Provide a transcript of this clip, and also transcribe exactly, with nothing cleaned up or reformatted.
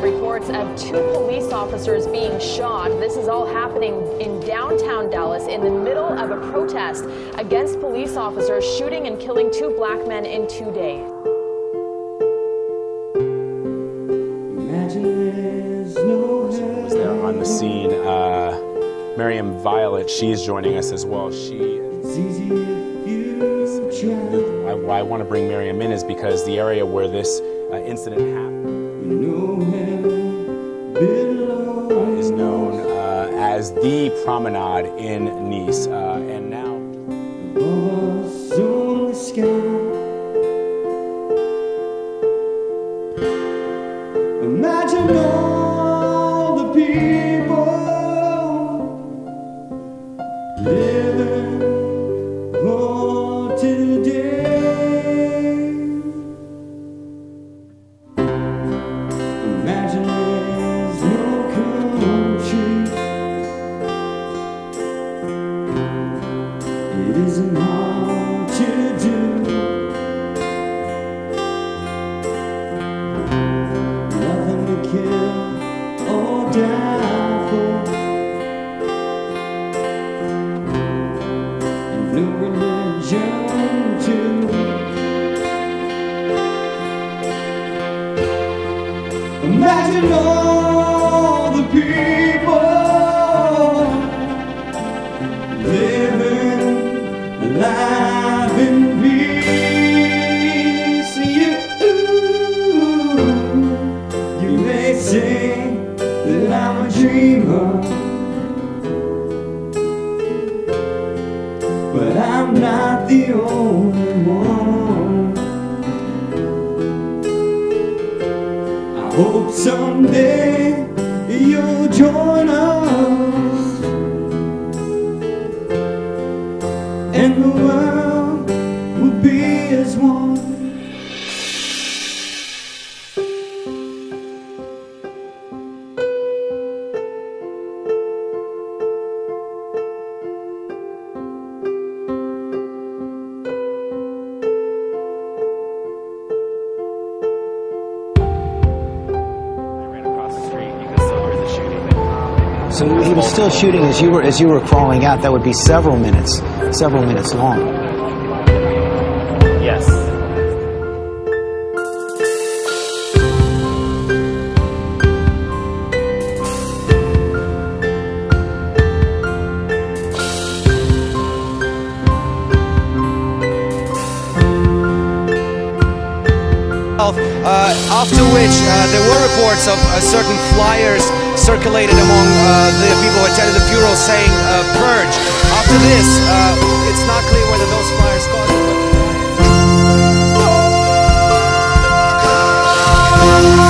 reports of two police officers being shot. This is all happening in downtown Dallas in the middle of a protest against police officers shooting and killing two black men in two days. Was there on the scene. Uh, Miriam Violet, she's joining us as well. She. The, why I want to bring Miriam in is because the area where this uh, incident happened uh, is known uh, as the Promenade in Nice, uh, and now. Imagine all the people living for today. Imagine there's no country. It isn't hard to do. Nothing to kill or die for, and no religion too. Imagine all the people living life in peace. You, you may say that I'm a dreamer, but I'm not the only one. I hope someday you'll join us, and the world will be as one. So he was still shooting as you were as you were crawling out. That would be several minutes, several minutes long. Yes. Uh, after which uh, there were reports of uh, certain flyers circulated among uh, the people who attended the funeral saying uh, purge. After this, uh, it's not clear whether those flyers caused it.